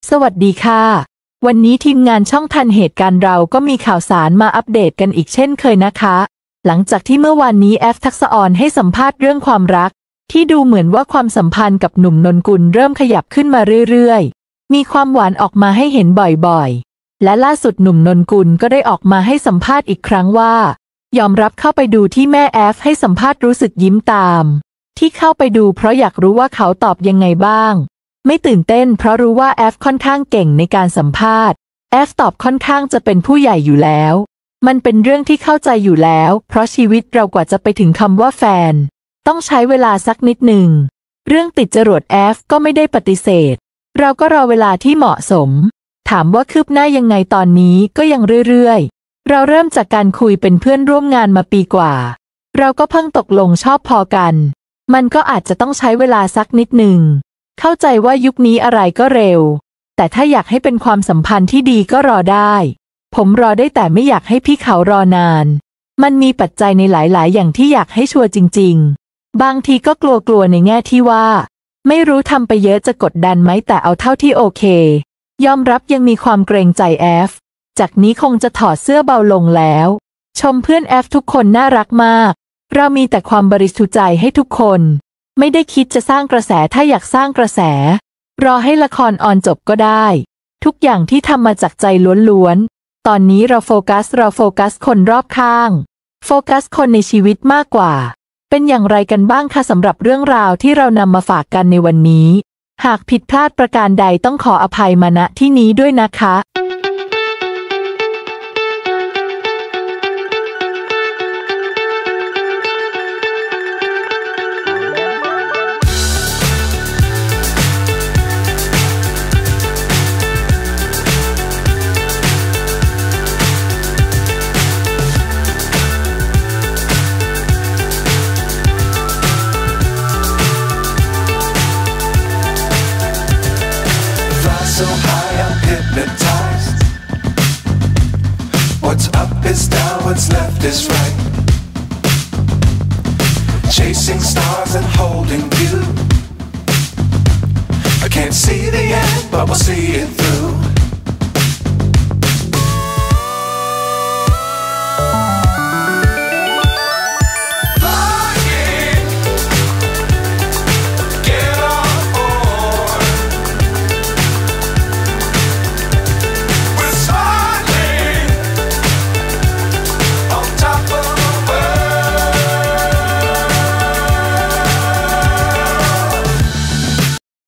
สวัสดีค่ะวันนี้ทีมงานช่องทันเหตุการณ์เราก็มีข่าวสารมาอัปเดตกันอีกเช่นเคยนะคะหลังจากที่เมื่อวานนี้แอฟทักษะออนให้สัมภาษณ์เรื่องความรักที่ดูเหมือนว่าความสัมพันธ์กับหนุ่มนนกุลเริ่มขยับขึ้นมาเรื่อยๆมีความหวานออกมาให้เห็นบ่อยๆและล่าสุดหนุ่มนนกุลก็ได้ออกมาให้สัมภาษณ์อีกครั้งว่ายอมรับเข้าไปดูที่แม่แอฟให้สัมภาษณ์รู้สึกยิ้มตามที่เข้าไปดูเพราะอยากรู้ว่าเขาตอบยังไงบ้างไม่ตื่นเต้นเพราะรู้ว่าแอฟค่อนข้างเก่งในการสัมภาษณ์แอฟตอบค่อนข้างจะเป็นผู้ใหญ่อยู่แล้วมันเป็นเรื่องที่เข้าใจอยู่แล้วเพราะชีวิตเรากว่าจะไปถึงคำว่าแฟนต้องใช้เวลาสักนิดหนึ่งเรื่องติดจรวดแอฟก็ไม่ได้ปฏิเสธเราก็รอเวลาที่เหมาะสมถามว่าคืบหน้ายังไงตอนนี้ก็ยังเรื่อยๆเราเริ่มจากการคุยเป็นเพื่อนร่วมงานมาปีกว่าเราก็เพิ่งตกลงชอบพอกันมันก็อาจจะต้องใช้เวลาสักนิดหนึ่งเข้าใจว่ายุคนี้อะไรก็เร็วแต่ถ้าอยากให้เป็นความสัมพันธ์ที่ดีก็รอได้ผมรอได้แต่ไม่อยากให้พี่เขารอนานมันมีปัจจัยในหลายๆอย่างที่อยากให้ชัวร์จริงๆบางทีก็กลัวในแง่ที่ว่าไม่รู้ทำไปเยอะจะกดดันไหมแต่เอาเท่าที่โอเคยอมรับยังมีความเกรงใจแอฟจากนี้คงจะถอดเสื้อเบาลงแล้วชมเพื่อนแอฟทุกคนน่ารักมากเรามีแต่ความบริสุทธิ์ใจให้ทุกคนไม่ได้คิดจะสร้างกระแสถ้าอยากสร้างกระแสรอให้ละครออนจบก็ได้ทุกอย่างที่ทำมาจากใจล้วนๆตอนนี้เราโฟกัสคนรอบข้างโฟกัสคนในชีวิตมากกว่าเป็นอย่างไรกันบ้างคะสำหรับเรื่องราวที่เรานำมาฝากกันในวันนี้หากผิดพลาดประการใดต้องขออภัยมาณที่นี้ด้วยนะคะ So high, I'm hypnotized. What's up is down, what's left is right. Chasing stars and holding you. I can't see the end, but we'll see it through.